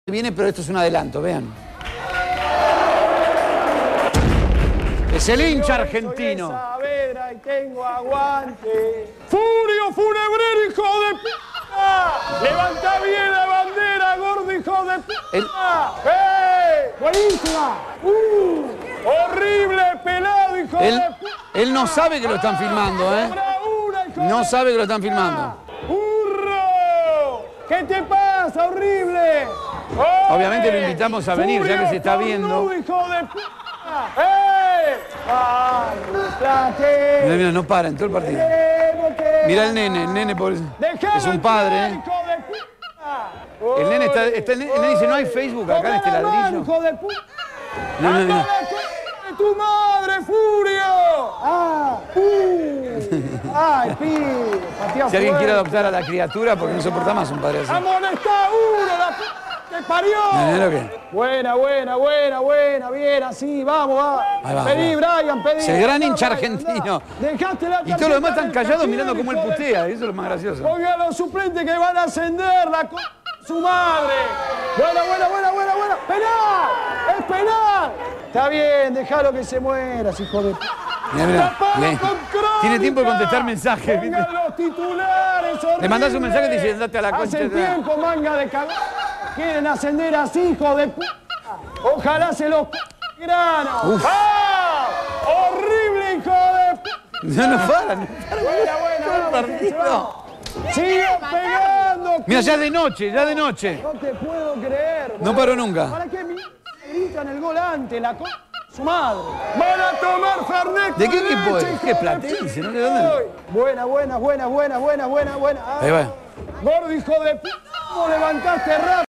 Viene, pero esto es un adelanto, vean. Es el hincha argentino. Soy de Saavedra y tengo aguante. ¡Furio funebrer, hijo de p***! ¡Levanta bien la bandera, gordo, hijo de p***! ¡Buenísima! ¡Horrible, pelado, hijo de p***! Él no sabe que lo están filmando, ¿eh? No sabe que lo están filmando. ¡Hurro! ¿Qué te pasa, horrible? Obviamente lo invitamos a venir, ya que se está viendo. ¡Hijo de p***! Mira, mira, no para en todo el partido. Mira el nene pobre. Es un padre, ¿eh? El nene el nene dice, no hay Facebook acá en este ladrillo. No, no, no. ¡Tu madre, Furio! ¡Ay, pibe! Si alguien quiere adoptar a la criatura, porque no soporta más un padre así. ¡Amonestá uno, la p***! ¡Te parió! ¿Mira lo que? Buena, bien, así, vamos, va. Ahí va, Pedí, ahí va. Brian, pedí. Es el gran hincha argentino. Dejaste la Y todos los demás están tarjeta callados en el mirando cómo él hijo de putea, eso es lo más gracioso. Ponga a los suplentes que van a ascender, la su madre. Buena. ¡Penal! ¡Es penal! Está bien, déjalo que se muera, hijo de... Mira. Tiene tiempo de contestar mensajes. Pongan los titulares, horrible. Le mandás un mensaje y te dice, andate a la concha. Hace tiempo, manga de cagón. Quieren ascender así, hijo de p***. Ojalá se los granos. ¡Ah! ¡Horrible, hijo de p***! No paran. Buena, partido. ¡Sigue pegando! Mira, ya de noche. No te puedo creer. No paró nunca. ¿Para qué gritan el gol antes? La su madre. Van a tomar Fernet. ¿De qué equipo es? ¿Qué es Platense? ¿No? ¿De dónde? Buena. Ahí va. Gordo, hijo de p***, ¿cómo levantaste rápido?